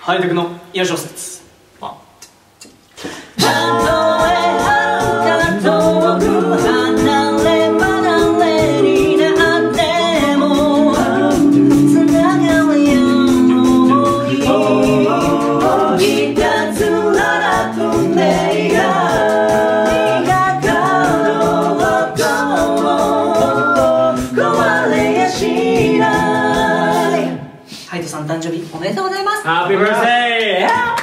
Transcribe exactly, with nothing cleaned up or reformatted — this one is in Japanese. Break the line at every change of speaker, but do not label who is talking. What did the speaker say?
ハイテクの癒し小説。
ハイトさん誕生日おめでとうございます。
ハッピーバースデー。